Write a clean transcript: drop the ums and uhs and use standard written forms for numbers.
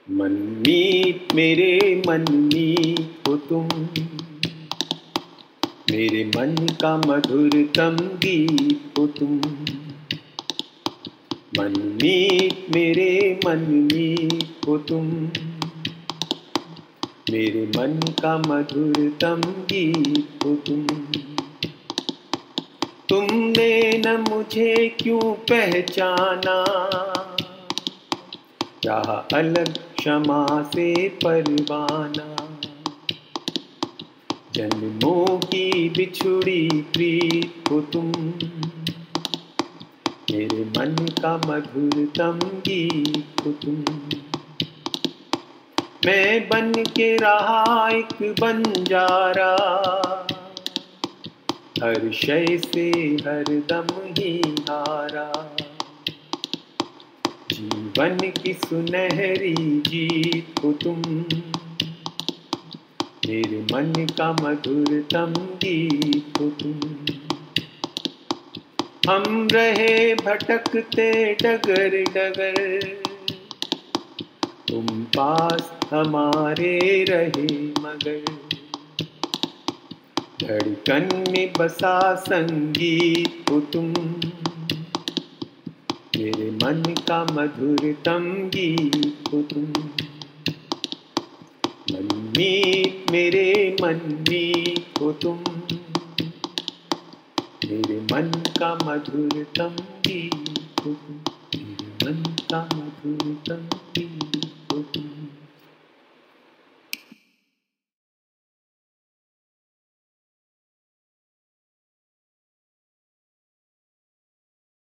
मनमीत मेरे मनमीत हो तुम, मेरे मन का मधुरतम गीत हो तुम। मनमीत मेरे मनमीत हो तुम, मेरे मन का मधुरतम गीत हो तुम। तुमने न मुझे क्यों पहचाना, रहा अलग क्षमा से परवाना। जन्मों की बिछुड़ी प्रीत हो तुम, मेरे मन का मधुरतम गीत हो तुम। मैं बन के रहा एक बंजारा, हर शय से हरदम ही हारा। जीवन की सुनहरी जीत हो तुम, मेरे मन का मधुरतम गीत हो तुम। हम रहे भटकते डगर डगर, तुम पास हमारे रहे मगर। धड़कन में बसा संगीत हो तुम, मेरे मन का मधुरतम गीत हो तुम। मनमीत मेरे मनमीत हो तुम, मेरे मन का मधुरतम गीत हो तुम। मेरे मन का मधुरतम